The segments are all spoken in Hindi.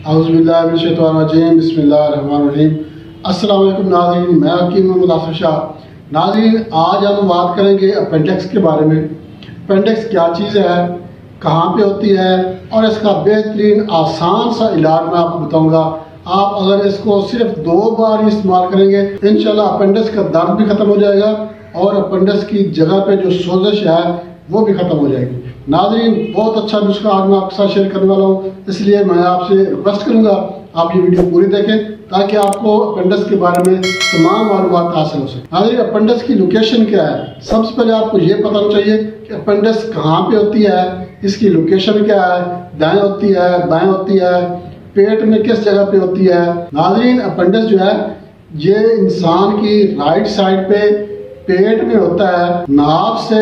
औज़ुबिल्लाहिमिनश्शैतानिर्रजीम बिस्मिल्लाहिर्रहमानिर्रहीम। अस्सलाम वालेकुम नाज़रीन, मैं हकीम मोहम्मद आसिफ शाह। नाज़रीन, आज हम बात करेंगे अपेंडिक्स के बारे में। अपेंडिक्स क्या चीज़ है, कहाँ पे होती है और इसका बेहतरीन आसान सा इलाज मैं आपको बताऊंगा। आप अगर इसको सिर्फ 2 बार ही इस्तेमाल करेंगे, इंशाल्लाह अपेंडिक्स का दर्द भी खत्म हो जाएगा और अपेंडिक्स की जगह पे जो सोजिश है वो भी खत्म हो जाएगी। नाज़रीन, बहुत अच्छा नुस्खा आज मैं आपके साथ शेयर करने वाला हूँ, इसलिए मैं आपसे रिक्वेस्ट करूंगा आप ये वीडियो पूरी देखें ताकि आपको अपेंडिक्स के बारे में तमाम मालूमात हासिल हो सके। नाज़रीन, अपेंडिक्स की लोकेशन क्या है, सबसे पहले आपको ये पता होना चाहिए कि अपेंडिक्स कहाँ पे होती है, इसकी लोकेशन क्या है, दाएं होती है, बाएं होती है, पेट में किस जगह पे होती है। नाज़रीन, अपेंडिक्स जो है ये इंसान की राइट साइड पे पेट में होता है। नाभ से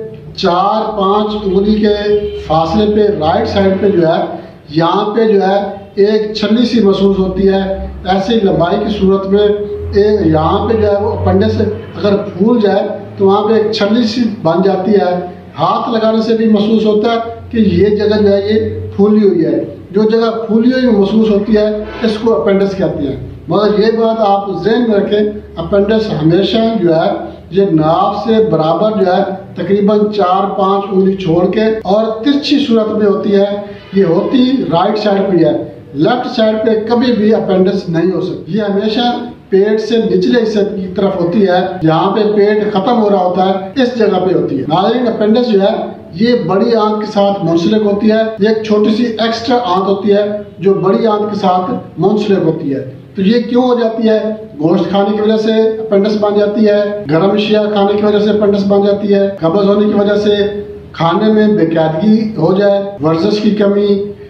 4-5 उंगली के फासले पे राइट साइड पे जो है यहाँ पे जो है एक छल्ली सी महसूस होती है। ऐसी लंबाई की सूरत में यहाँ पे जो है वो अपेंडिक्स अगर फूल जाए तो वहाँ पे एक छल्ली सी बन जाती है। हाथ लगाने से भी महसूस होता है कि ये जगह जो है ये फूली हुई है। जो जगह फूली हुई महसूस होती है इसको अपेंडिक्स कहते हैं। मगर ये बात आप ज़हन में रखें, अपेंडिक्स हमेशा जो है ये नाभ से बराबर जो है तकरीबन 4-5 उंगली छोड़ के और तिरछी सूरत में होती है। ये होती राइट साइड पे है, लेफ्ट साइड पे कभी भी अपेंडिक्स नहीं हो सकती। ये हमेशा पेट से निचले हिस्से की तरफ होती है, जहाँ पे पेट खत्म हो रहा होता है इस जगह पे होती है। नाज़रीन, अपेंडिक्स जो है ये बड़ी आंत के साथ मुंसलिक होती है। एक छोटी सी एक्स्ट्रा आंत होती है जो बड़ी आंत के साथ मुंसलिक होती है। तो ये क्यों हो जाती है? गोश्त खाने की वजह से अपेंडिक्स बन जाती है, गर्म अशिया खाने की वजह से अपेंडिक्स बन जाती है, कब्ज होने की वजह से, खाने में बेकायदगी हो जाए, वर्जिश की कमी,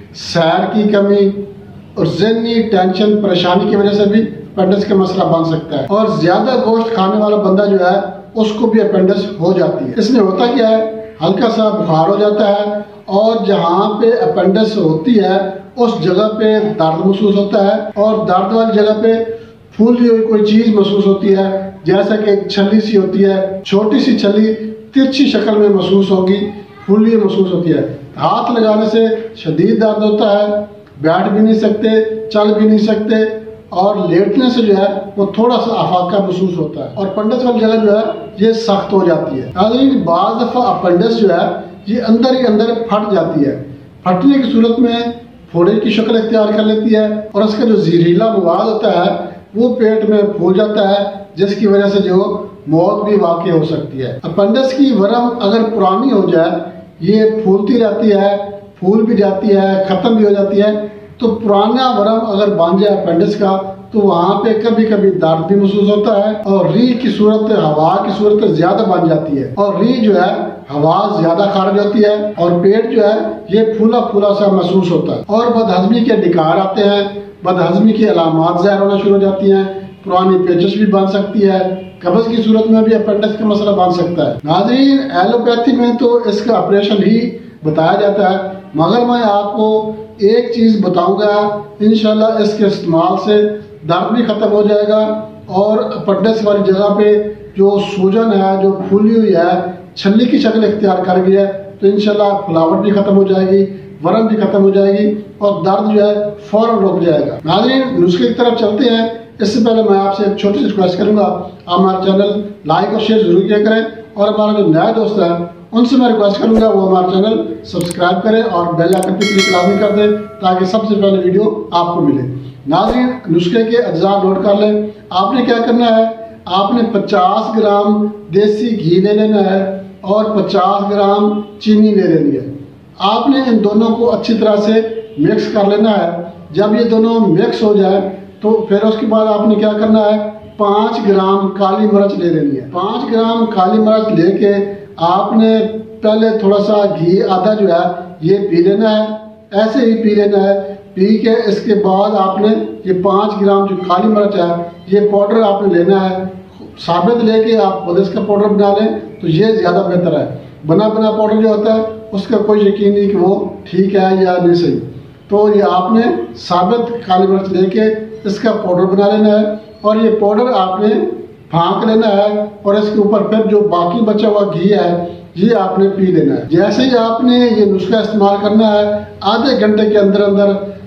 सैर की कमी और ज़हनी टेंशन परेशानी की वजह से भी अपेंडिक्स का मसला बन सकता है। और ज्यादा गोश्त खाने वाला बंदा जो है उसको भी अपेंडिक्स हो जाती है। इसमें होता क्या है, हल्का सा बुखार हो जाता है और जहाँ पे अपेंडिक्स होती है उस जगह पे दर्द महसूस होता है और दर्द वाली जगह पे फूली हुई कोई चीज महसूस होती है, जैसा कि एक छल्ली सी होती है, छोटी सी छल्ली तिरछी शक्ल में महसूस होगी, फूली महसूस होती है। हाथ लगाने से शदीद दर्द होता है, बैठ भी नहीं सकते, चल भी नहीं सकते और लेटने से जो है वो थोड़ा सा अफाका महसूस होता है और अपेंडिक्स वाली जगह जो है ये सख्त हो जाती है। नाज़रीन, बाज़ दफ़ा अपेंडिक्स जो है ये अंदर ही अंदर फट जाती है। फटने की सूरत में फोड़े की शक्ल इख्तियार कर लेती है और उसका जो जहरीला मवाद होता है वो पेट में फूल जाता है, जिसकी वजह से जो मौत भी वाक़ई हो सकती है। अपेंडिक्स की वरम अगर पुरानी हो जाए, ये फूलती रहती है, फूल भी जाती है, ख़त्म भी हो जाती है, तो पुराना वरम अगर बन जाए अपेंडिक्स का तो वहाँ पे कभी कभी दर्द भी महसूस होता है और री की सूरत, हवा की सूरत ज्यादा बन जाती है और री जो है हवा ज्यादा खारिज होती है और पेट जो है ये फूला फूला सा महसूस होता है और बदहजमी के डिकार आते हैं, बदहजमी की अलामात ज़ाहिर होना शुरू हो जाती हैं, पुरानी पेचिश भी बन सकती है, कब्ज की सूरत में भी अपेंडिक्स का मसला बन सकता है। नाज़रीन, एलोपैथी में तो इसका ऑपरेशन ही बताया जाता है, मगर मैं आपको एक चीज बताऊंगा, इंशाल्लाह इसके इस्तेमाल से दर्द भी खत्म हो जाएगा और अपेंडिक्स वाली जगह पे जो सूजन है, जो फूली हुई है, छल्ली की शक्ल इख्तियार कर गई है, तो इंशाल्लाह फुलावट भी खत्म हो जाएगी, वरम भी खत्म हो जाएगी और दर्द जो है फौरन रुक जाएगा। नाज़रीन, नुस्खे की तरफ चलते हैं। इससे पहले मैं आपसे एक छोटी सी रिक्वेस्ट करूंगा, आप हमारे चैनल लाइक और शेयर जरूर किया करें और हमारे जो नए दोस्त हैं उनसे मैं रिक्वेस्ट करूंगा वो हमारा चैनल सब्सक्राइब करें और बेल आइकन पर क्लिक लाजमी कर दें ताकि सबसे पहले वीडियो आपको मिले। नाज़रीन, नुस्खे के अज्जा नोट कर लें। आपने क्या करना है, आपने 50 ग्राम देसी घी ले लेना है और 50 ग्राम चीनी ले लेनी है। आपने इन दोनों को अच्छी तरह से मिक्स कर लेना है। जब ये दोनों मिक्स हो जाए तो फिर उसके बाद आपने क्या करना है, 5 ग्राम काली मिर्च ले लेनी है। 5 ग्राम काली मिर्च लेके आपने पहले थोड़ा सा घी आधा जो है ये पी लेना है, ऐसे ही पी लेना है। पी के इसके बाद आपने ये 5 ग्राम जो काली मिर्च है ये पाउडर आपने लेना है। साबित लेके आप खुद इसका पाउडर बना लें तो ये ज़्यादा बेहतर है। बना बना पाउडर जो होता है उसका कोई यकीन नहीं कि वो ठीक है या नहीं सही। तो ये आपने साबित काली मिर्च लेके इसका पाउडर बना लेना है और ये पाउडर आपने फाँक लेना है और इसके ऊपर फिर जो बाकी बचा हुआ घी है ये आपने पी लेना है। जैसे ही आपने ये नुस्खा इस्तेमाल करना है, आधे घंटे के अंदर अंदर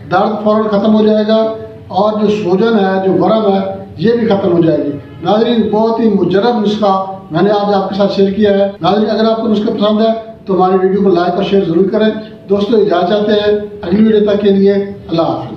दर्द फ़ौरन ख़त्म हो जाएगा और जो सूजन है, जो वरम है, ये भी ख़त्म हो जाएगी। नाज़रीन, बहुत ही मुजर्रब नुस्खा मैंने आज आपके साथ शेयर किया है। नाज़रीन, अगर आपको नुस्खा पसंद है तो हमारी वीडियो को लाइक और शेयर ज़रूर करें। दोस्तों, इजाज़त चाहते हैं, अगली वीडियो तक के लिए अल्लाह हाफ़िज़।